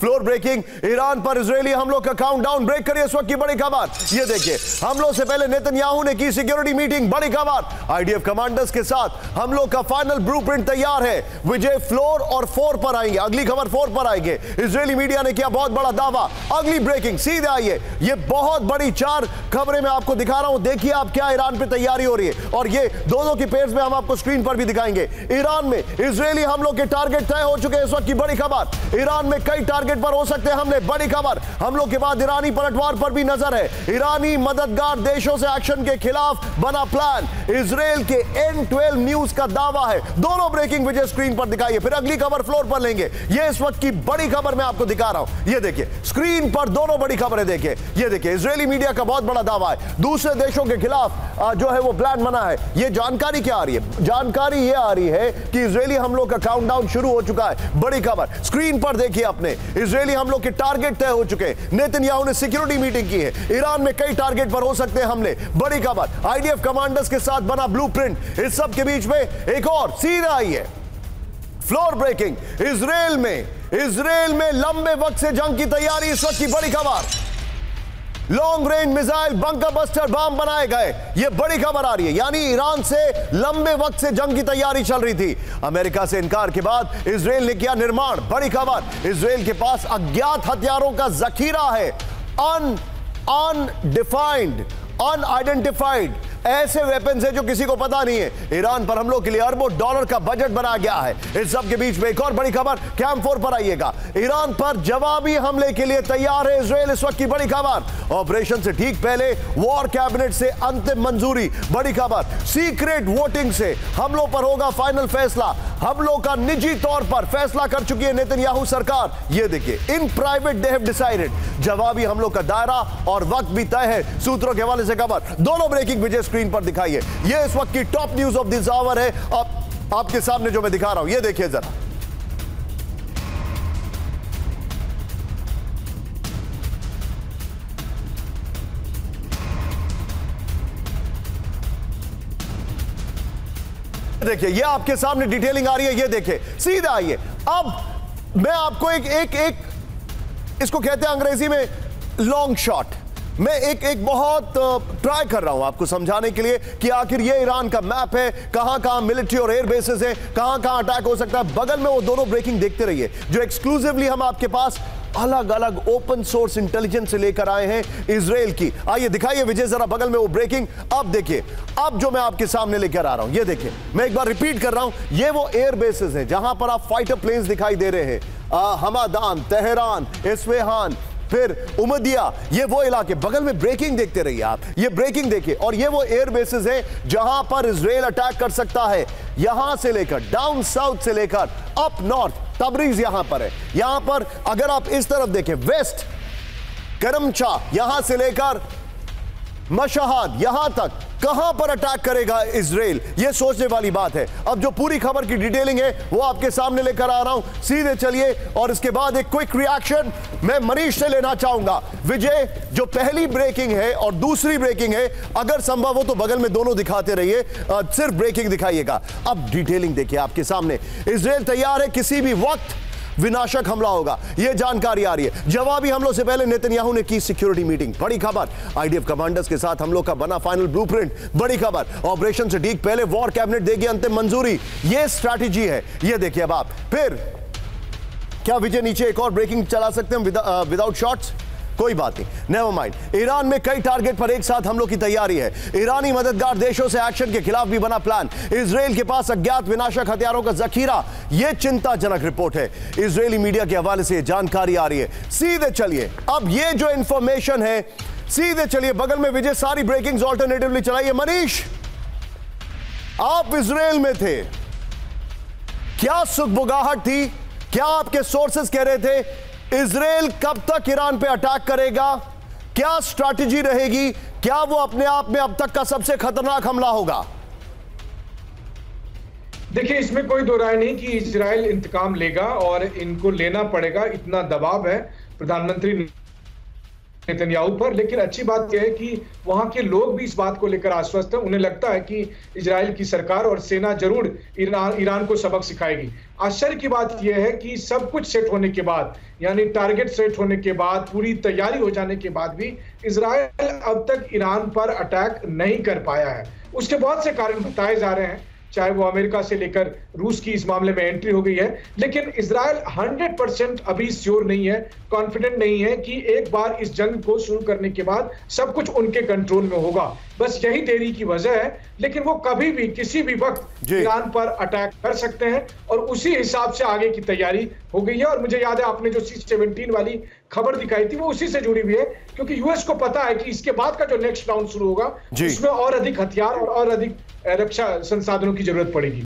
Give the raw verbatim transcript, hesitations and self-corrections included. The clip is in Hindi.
फ्लोर ब्रेकिंग, ईरान पर इजरायली हमलों का काउंटडाउन ब्रेक करिए इस वक्त की बड़ी खबर। ये देखिए, हमलों से पहले नेतन्याहू ने की सिक्योरिटी मीटिंग, बड़ी खबर। आईडीएफ कमांडर्स के साथ हमलों का फाइनल ब्लूप्रिंट तैयार है। विजय फ्लोर और फोर पर आएंगे, अगली खबर फोर पर आएंगे। इजरायली मीडिया ने किया बहुत बड़ा दावा, अगली ब्रेकिंग सीधे आइए। ये बहुत बड़ी चार खबरें मैं आपको दिखा रहा हूं, देखिए आप क्या ईरान पे तैयारी हो रही है, और ये दोनों की पेज में हम आपको स्क्रीन पर भी दिखाएंगे। ईरान में इजरायली हमलों के टारगेट तय हो चुके हैं इस वक्त की बड़ी खबर। ईरान में कई टारगेट पर हो सकते हैं हमले, बड़ी खबर। हमलों के बाद ईरानी पलटवार पर भी नजर है। ईरानी मददगार देशों से एक्शन के खिलाफ बना प्लान, इजरायल के एन ट्वेल्व न्यूज का दावा है। दोनों ब्रेकिंग विजय स्क्रीन पर दिखाइए, फिर अगली खबर फ्लोर पर लेंगे। ये इस वक्त की बड़ी खबर मैं आपको दिखा रहा हूं, ये देखिए स्क्रीन पर दोनों बड़ी खबरें देखिए। ये देखिए इजरायली मीडिया का बहुत बड़ा दावा है, दूसरे देशों के खिलाफ जो है वो प्लान बना है। ये जानकारी क्या आ रही है? जानकारी ये आ रही है कि इजरायली हमलों का काउंटडाउन शुरू हो चुका है, बड़ी खबर। स्क्रीन पर देखिए अपने, इजरायली हमलों के टारगेट तय हो चुके हैं। नेतन्याहू ने सिक्योरिटी मीटिंग की है, ईरान में कई टारगेट पर हो सकते हैं हमले, बड़ी खबर। आईडीएफ कमांडर्स के साथ बना ब्लूप्रिंट, इस सब के बीच में एक और सीधा आई है फ्लोर ब्रेकिंग। इजरायल में इजरायल में लंबे वक्त से जंग की तैयारी, इस वक्त की बड़ी खबर। Long range missile bunker buster bomb बनाए गए, यह बड़ी खबर आ रही है। यानी ईरान से लंबे वक्त से जंग की तैयारी चल रही थी। अमेरिका से इनकार के बाद इजरायल ने किया निर्माण, बड़ी खबर। इजरायल के पास अज्ञात हथियारों का जखीरा है, अन अनडिफाइंड अनआइडेंटिफाइड ऐसे वेपन्स है जो किसी को पता नहीं है। ईरान पर हमलों के लिए अरबों डॉलर का बजट बनाया गया है। इस सब के बीच में एक और बड़ी खबर, कैंप फोर पर आइएगा। ईरान पर जवाबी हमले के लिए तैयार है इजरायल, इस वक्त की बड़ी खबर। ऑपरेशन से ठीक पहले वॉर कैबिनेट से अंतिम मंजूरी, बड़ी खबर। सीक्रेट वोटिंग से हमलों पर होगा फाइनल फैसला, हमलों का निजी तौर पर फैसला कर चुकी है नेतन्याहू सरकार। यह देखिए, in private they have decided. जवाबी हमलों का दायरा और वक्त भी तय है, सूत्रों के हवाले से खबर। दोनों ब्रेकिंग विजय स्क्रीन पर दिखाइए। यह इस वक्त की top news of this hour है, आप, आपके सामने जो मैं दिखा रहा हूं, यह देखिए जरा। देखिए, यह आपके सामने डिटेलिंग आ रही है, यह देखिए सीधा आइए। अब मैं आपको एक एक एक इसको कहते हैं अंग्रेजी में लॉन्ग शॉट, मैं एक एक बहुत ट्राई कर रहा हूं आपको समझाने के लिए कि आखिर ये ईरान का मैप है, कहां कहां मिलिट्री और एयर बेसेस हैं, कहां कहां अटैक हो सकता है। बगल में वो दोनों ब्रेकिंग देखते रहिए जो एक्सक्लूसिवली हम आपके पास अलग अलग ओपन सोर्स इंटेलिजेंस से लेकर आए हैं इजरायल की। आइए दिखाइए विजय जरा बगल में वो ब्रेकिंग। अब देखिए, अब जो मैं आपके सामने लेकर आ रहा हूं, ये देखिए, मैं एक बार रिपीट कर रहा हूं, ये वो एयर बेसेस हैं जहां पर आप फाइटर प्लेन्स दिखाई दे रहे हैं। हमादान, तेहरान, इस्फहान, फिर उमदिया, ये वो इलाके। बगल में ब्रेकिंग देखते रहिए आप, ये ब्रेकिंग देखिए। और ये वो एयर बेसेस हैं जहां पर इजरायल अटैक कर सकता है, यहां से लेकर डाउन साउथ से लेकर अप नॉर्थ। तबरीज यहां पर है, यहां पर अगर आप इस तरफ देखें, वेस्ट करमचा, यहां से लेकर मशहद, यहां तक कहां पर अटैक करेगा इजरायल, यह सोचने वाली बात है। अब जो पूरी खबर की डिटेलिंग है वो आपके सामने लेकर आ रहा हूं, सीधे चलिए। और इसके बाद एक क्विक रिएक्शन मैं मनीष से लेना चाहूंगा। विजय, जो पहली ब्रेकिंग है और दूसरी ब्रेकिंग है, अगर संभव हो तो बगल में दोनों दिखाते रहिए, सिर्फ ब्रेकिंग दिखाइएगा। अब डिटेलिंग देखिए आपके सामने। इजरायल तैयार है, किसी भी वक्त विनाशक हमला होगा, यह जानकारी आ रही है। जवाबी हमलों से पहले नेतन्याहू ने की सिक्योरिटी मीटिंग, बड़ी खबर। आईडीएफ कमांडर्स के साथ हमलों का बना फाइनल ब्लूप्रिंट, बड़ी खबर। ऑपरेशन से ठीक पहले वॉर कैबिनेट देगी अंतिम मंजूरी, यह स्ट्रैटेजी है। यह देखिए अब आप, फिर क्या विजय नीचे एक और ब्रेकिंग चला सकते हैं विदाउट शॉट्स? कोई बात नहीं, नेवर माइंड। ईरान में कई टारगेट पर एक साथ हमलों की तैयारी है। ईरानी मददगार देशों से एक्शन के खिलाफ भी बना प्लान। इजरायल के पास अज्ञात विनाशक हथियारों का जखीरा, यह चिंताजनक रिपोर्ट है। इजरायली मीडिया के हवाले से जानकारी आ रही है। सीधे चलिए, अब यह जो इंफॉर्मेशन है, सीधे चलिए बगल में विजय सारी ब्रेकिंग्स ऑल्टरनेटिवली चलाइए। मनीष, आप इजरायल में थे, क्या सुगबुगाहट थी? क्या आपके सोर्सेस कह रहे थे इजरायल कब तक ईरान पे अटैक करेगा? क्या स्ट्रैटेजी रहेगी? क्या वो अपने आप में अब तक का सबसे खतरनाक हमला होगा? देखिए, इसमें कोई दो राय नहीं कि इजरायल इंतकाम लेगा और इनको लेना पड़ेगा, इतना दबाव है। प्रधानमंत्री नेतन्याहू पर। लेकिन अच्छी बात यह है कि वहां के लोग भी इस बात को लेकर आश्वस्त हैं। उन्हें लगता है कि इजराइल की सरकार और सेना जरूर ईरान ईरान को सबक सिखाएगी। आश्चर्य की बात यह है कि सब कुछ सेट होने के बाद, यानी टारगेट सेट होने के बाद, पूरी तैयारी हो जाने के बाद भी इजराइल अब तक ईरान पर अटैक नहीं कर पाया है। उसके बहुत से कारण बताए जा रहे हैं, चाहे वो अमेरिका से लेकर रूस की इस मामले में एंट्री हो गई है। लेकिन इजराइल हंड्रेड परसेंट अभी श्योर नहीं है, कॉन्फिडेंट नहीं है कि एक बार इस जंग को शुरू करने के बाद सब कुछ उनके कंट्रोल में होगा। बस यही देरी की वजह है। लेकिन वो कभी भी किसी भी वक्त ईरान पर अटैक कर सकते हैं और उसी हिसाब से आगे की तैयारी हो गई है। और मुझे याद है आपने जो सी सेवनटीन वाली खबर दिखाई थी वो उसी से जुड़ी हुई है, क्योंकि यूएस को पता है कि इसके बाद का जो नेक्स्ट राउंड शुरू होगा उसमें और अधिक हथियार और, और अधिक रक्षा संसाधनों की जरूरत पड़ेगी।